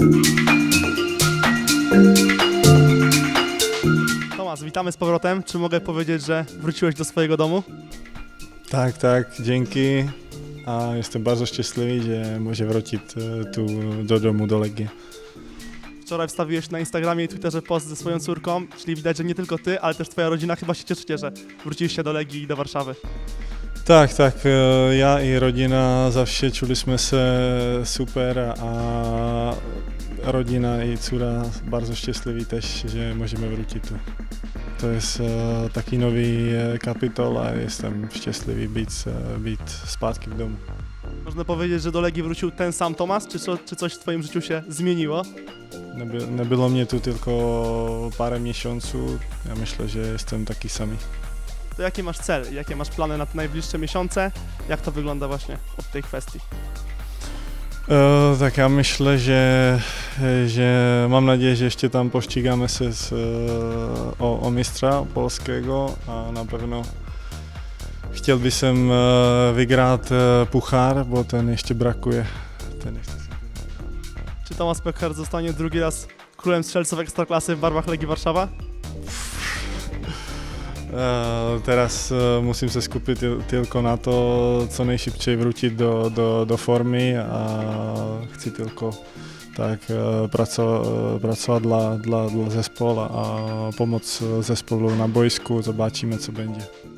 Tomasz, witamy z powrotem. Czy mogę powiedzieć, że wróciłeś do swojego domu? Tak, dzięki. A jestem bardzo szczęśliwy, że mogę wrócić tu do domu, do Legii. Wczoraj wstawiłeś na Instagramie i Twitterze post ze swoją córką, czyli widać, że nie tylko ty, ale też twoja rodzina chyba się cieszycie, że wróciliście do Legii i do Warszawy. Tak, ja i rodzina zawsze czuliśmy się super, a rodzina i córa bardzo szczęśliwi też, że możemy wrócić tu. To jest taki nowy kapitol, a jestem szczęśliwy być zpátky w domu. Można powiedzieć, że do Legii wrócił ten sam Tomasz, czy coś w twoim życiu się zmieniło? Nie było mnie tu tylko parę miesięcy, ja myślę, że jestem taki sam. To jaki masz cel, jakie masz plany na te najbliższe miesiące? Jak to wygląda właśnie od tej kwestii? Tak, ja myślę, że mam nadzieję, że jeszcze tam pościgamy się o mistrza polskiego, a na pewno chciałbym wygrać puchar, bo ten jeszcze brakuje. Czy Tomasz Pekhar zostanie drugi raz królem strzelców Ekstraklasy w barwach Legii Warszawa? Teraz musím se skupić tylko na to, co nejšybciej wrócić do formy a chci tylko tak pracować dla zespołu a pomóc zespołu na boisku, zobaczymy co będzie.